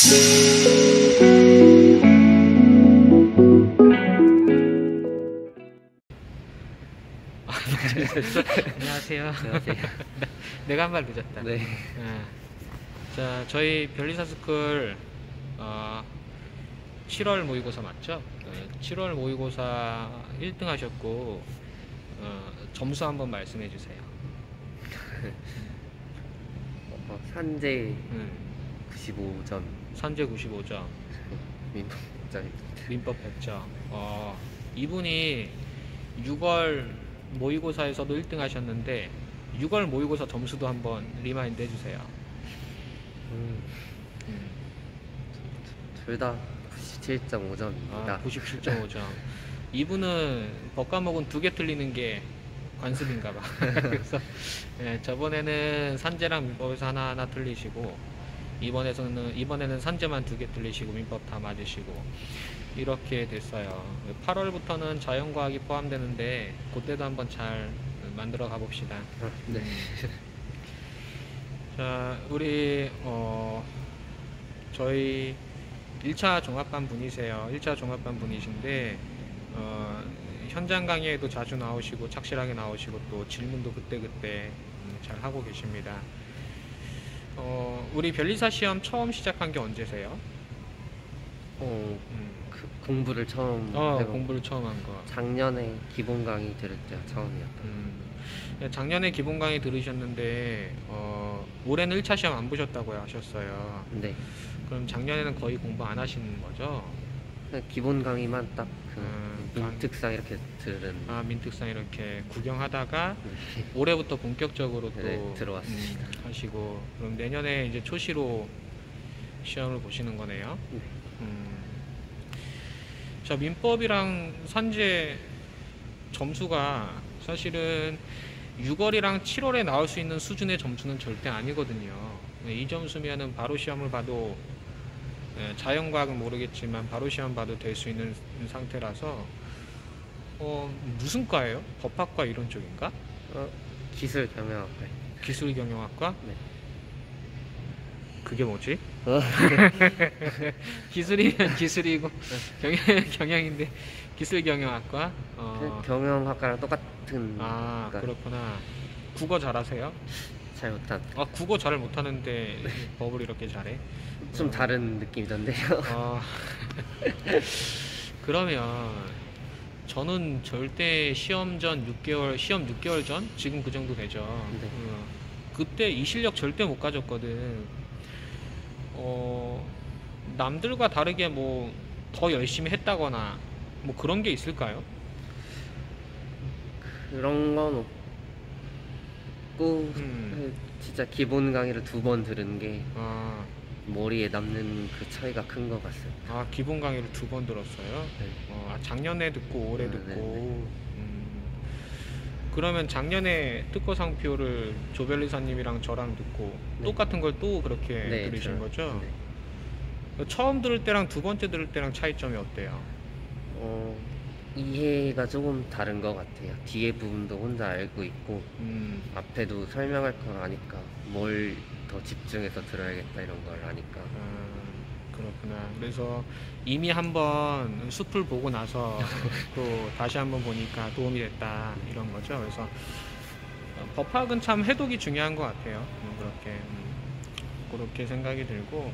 안녕하세요. 안녕하세요. 내가 한 말 늦었다. 네. 자, 저희 별리사스쿨 7월 모의고사 맞죠? 7월 모의고사 1등 하셨고 점수 한번 말씀해 주세요. 산재 95점, 산재 95점, 민법 100점. 민법 100점. 이분이 6월 모의고사에서도 1등 하셨는데 6월 모의고사 점수도 한번 리마인드 해주세요. 둘 다 97.5점입니다. 97.5점. 이분은 법과목은 2개 틀리는 게 관습인가봐. 그래서 저번에는 산재랑 민법에서 하나하나 틀리시고 이번에는 산재만 2개 틀리시고 민법 다 맞으시고 이렇게 됐어요. 8월부터는 자연과학이 포함되는데 그때도 한번 잘 만들어 가봅시다. 네. 자, 우리 저희 1차 종합반 분이세요. 1차 종합반 분이신데 현장 강의에도 자주 나오시고 착실하게 나오시고 또 질문도 그때그때 잘 하고 계십니다. 우리 변리사 시험 처음 시작한 게 언제세요? 공부를 처음 해보고 공부를 처음 한 거. 작년에 기본 강의 들을 때가 처음이었던. 작년에 기본 강의 들으셨는데 올해는 1차 시험 안 보셨다고 하셨어요. 네. 그럼 작년에는 거의 공부 안 하시는 거죠? 그냥 기본 강의만 딱 민특상 이렇게 들은. 민특상 이렇게 구경하다가 네. 올해부터 본격적으로 또 네, 들어왔습니다. 하시고 그럼 내년에 이제 초시로 시험을 보시는 거네요. 네. 자, 민법이랑 산재 점수가 사실은 6월이랑 7월에 나올 수 있는 수준의 점수는 절대 아니거든요. 이 점수면은 바로 시험을 봐도 자연과학은 모르겠지만 바로 시험 봐도 될 수 있는 상태라서 무슨 과예요? 법학과 이런 쪽인가? 기술 경영학과. 기술 경영학과? 네. 그게 뭐지? 기술이면 기술이고 경영인데 기술 경영학과? 경영학과랑 똑같은. 그렇구나. 국어 잘하세요? 잘 못한. 국어 잘 못하는데 법을 이렇게 잘해? 좀 다른 느낌이던데요. 그러면 저는 절대 시험 전 6개월, 시험 6개월 전? 지금 그 정도 되죠. 네. 그때 이 실력 절대 못 가졌거든. 남들과 다르게 뭐 더 열심히 했다거나 뭐 그런 게 있을까요? 그런 건 없고 진짜 기본 강의를 2번 들은 게 머리에 남는 그 차이가 큰 것 같습니다. 기본 강의를 2번 들었어요? 네. 작년에 듣고 올해 듣고. 네. 그러면 작년에 특허상표를 조별리사님이랑 저랑 듣고 네. 똑같은 걸 또 그렇게 네, 들으신 거죠? 네. 처음 들을 때랑 두 번째 들을 때랑 차이점이 어때요? 이해가 조금 다른 것 같아요. 뒤에 부분도 혼자 알고 있고 앞에도 설명할 걸 아니까 뭘 더 집중해서 들어야겠다 이런 걸 아니까. 그렇구나. 그래서 이미 한번 숲을 보고 나서 또 다시 한번 보니까 도움이 됐다 이런 거죠. 그래서 법학은 참 해독이 중요한 것 같아요. 그렇게 생각이 들고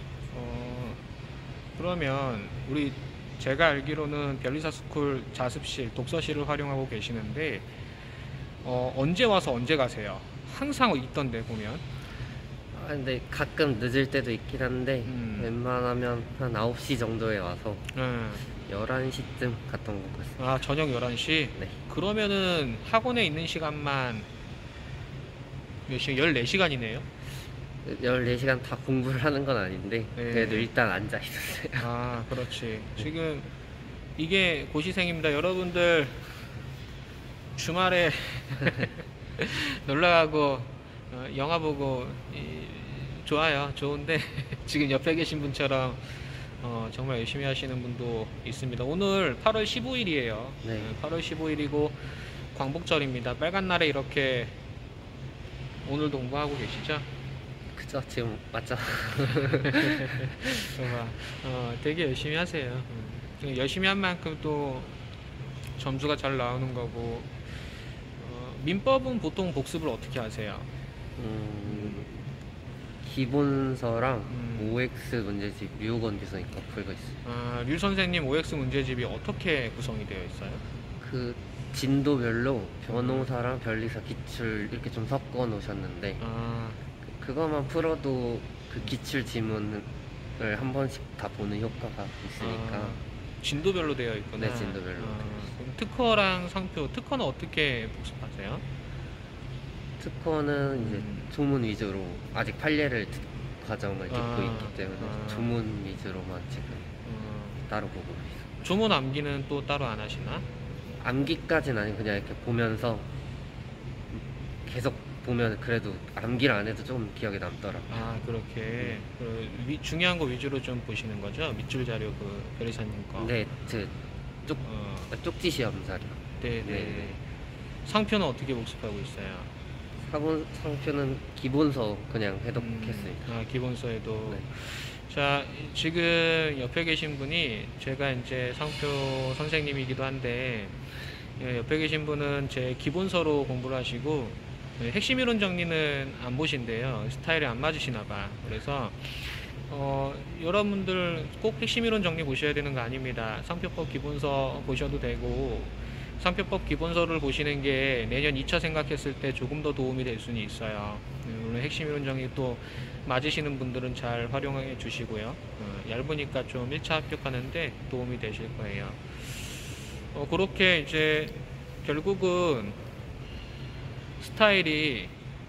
그러면 제가 알기로는 변리사스쿨 자습실, 독서실을 활용하고 계시는데 언제 와서 언제 가세요? 항상 있던데 보면. 근데 가끔 늦을 때도 있긴 한데 웬만하면 한 9시 정도에 와서 11시쯤 갔던 것 같습니다. 저녁 11시? 네. 그러면은 학원에 있는 시간만 몇 시간? 14시간이네요? 14시간 다 공부를 하는 건 아닌데 그래도 일단 앉아 있었어요. 그렇지. 지금 이게 고시생입니다. 여러분들 주말에 놀러가고 영화 보고 좋아요. 좋은데 지금 옆에 계신 분처럼 정말 열심히 하시는 분도 있습니다. 오늘 8월 15일이에요. 네. 8월 15일이고 광복절입니다. 빨간 날에 이렇게 오늘도 공부하고 계시죠? 그쵸. 맞죠? 지금 맞죠? 되게 열심히 하세요. 열심히 한 만큼 또 점수가 잘 나오는 거고. 민법은 보통 복습을 어떻게 하세요? 기본서랑 음. OX 문제집, 류건 규성이과 풀고 있어요. 류 선생님 OX 문제집이 어떻게 구성이 되어 있어요? 그 진도별로 변호사랑 변리사 기출 이렇게 좀 섞어 놓으셨는데 그거만 풀어도 그 기출 지문을 한 번씩 다 보는 효과가 있으니까. 진도별로 되어 있구나. 네, 진도별로. 그럼 특허랑 상표, 특허는 어떻게 복습하세요? 특허는 이제 조문 위주로 아직 판례를 과정을 듣고 있기 때문에 조문 위주로만 지금 따로 보고 있어요. 조문 암기는 또 따로 안 하시나? 암기까지는 아니고 그냥 이렇게 보면서 계속 보면 그래도 암기를 안 해도 좀 기억에 남더라고요. 그렇게 중요한 거 위주로 좀 보시는 거죠? 밑줄 자료 그 변리사님 거. 네, 쪽지 시험 자료. 네. 상표는 어떻게 복습하고 있어요? 상표는 기본서 그냥 해독했습니다. 기본서에도. 네. 자, 지금 옆에 계신 분이 제가 이제 상표 선생님이기도 한데, 옆에 계신 분은 제 기본서로 공부를 하시고 핵심 이론 정리는 안 보신대요. 스타일이 안 맞으시나 봐. 그래서 여러분들 꼭 핵심 이론 정리 보셔야 되는 거 아닙니다. 상표법 기본서 보셔도 되고, 상표법 기본서를 보시는 게 내년 2차 생각했을 때 조금 더 도움이 될 수는 있어요. 물론 핵심 이론 정리 또 맞으시는 분들은 잘 활용해 주시고요. 얇으니까 좀 1차 합격하는데 도움이 되실 거예요. 그렇게 이제 결국은 스타일이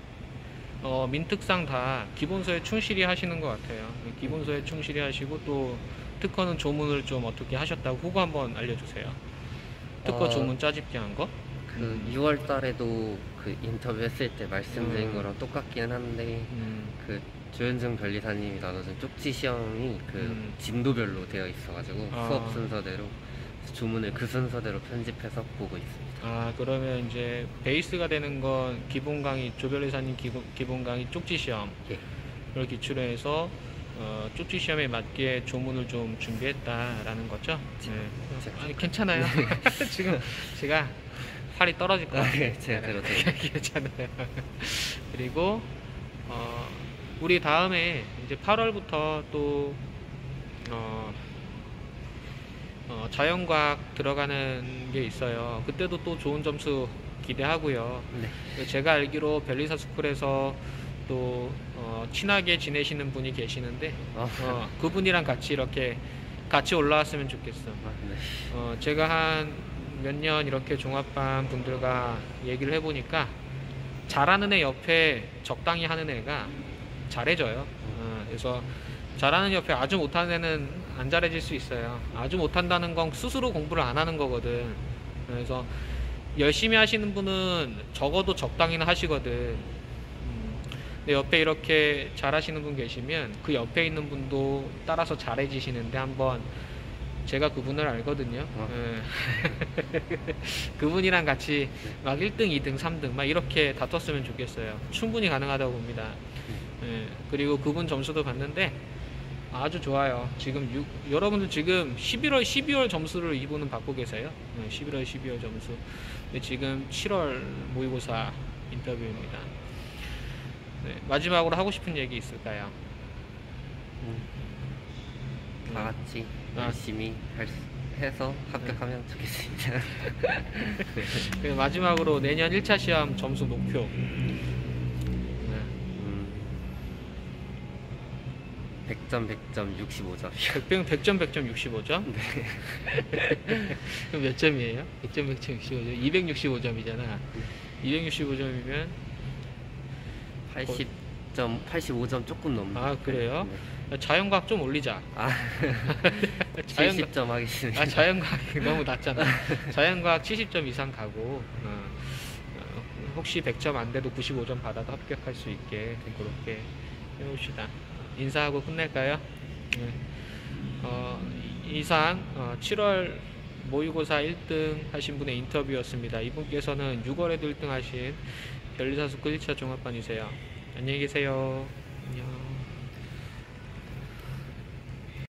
민특상 다 기본서에 충실히 하시는 것 같아요. 기본서에 충실히 하시고 또 특허는 조문을 좀 어떻게 하셨다고 그거 한번 알려주세요. 특허 조문 짜집기 한 거? 그 6월 달에도 그 인터뷰 했을 때 말씀드린 거랑 똑같긴 한데 그 조현중 변리사님이 나눠준 쪽지 시험이 그 진도별로 되어 있어가지고 수업 순서대로 조문을 그 순서대로 편집해서 보고 있습니다. 그러면 이제 베이스가 되는 건 기본 강의, 조 변리사님 기본 강의 쪽지 시험. 예. 그걸 기초로 해서 쪽지 시험에 맞게 조문을 좀 준비했다라는 거죠? 네. 괜찮아요. 지금 제가 팔이 떨어질 것 같아요. 제가 들어도 괜찮아요. 그리고 우리 다음에 이제 8월부터 또 자연과학 들어가는 게 있어요. 그때도 또 좋은 점수 기대하고요. 네. 제가 알기로 변리사 스쿨에서 또 친하게 지내시는 분이 계시는데 그분이랑 같이 이렇게 같이 올라왔으면 좋겠어. 네. 제가 한 몇 년 이렇게 종합반 분들과 얘기를 해보니까 잘하는 애 옆에 적당히 하는 애가 잘해져요. 그래서 잘하는 옆에 아주 못하는 애는 안 잘해질 수 있어요. 아주 못한다는 건 스스로 공부를 안 하는 거거든. 그래서 열심히 하시는 분은 적어도 적당히는 하시거든. 근데 옆에 이렇게 잘하시는 분 계시면 그 옆에 있는 분도 따라서 잘해지시는데 한번 제가 그분을 알거든요. 그분이랑 같이 막 1등, 2등, 3등 막 이렇게 다퉜으면 좋겠어요. 충분히 가능하다고 봅니다. 그리고 그분 점수도 봤는데 아주 좋아요. 지금 여러분들 지금 11월, 12월 점수를 이분은 받고 계세요. 11월, 12월 점수. 근데 지금 7월 모의고사 인터뷰입니다. 마지막으로 하고 싶은 얘기 있을까요? 다 같이 열심히 해서 합격하면 좋겠습니다. 마지막으로 내년 1차 시험 점수 목표. 100점 100점 65점이요. 100점 100점 65점? 네. 그럼 몇 점이에요? 100점 100점 65점 265점이잖아. 265점이면 80점 85점 조금 넘는. 그래요? 네. 자연과학 좀 올리자. 70점 하겠습니다. 자연과학 너무 낮잖아. 자연과학 70점 이상 가고 혹시 100점 안 돼도 95점 받아도 합격할 수 있게 그렇게 해봅시다. 인사하고 끝낼까요? 이상 7월 모의고사 1등 하신 분의 인터뷰였습니다. 이분께서는 6월에도 1등 하신 변리사 스쿨 1차 종합반이세요. 안녕히 계세요. 안녕.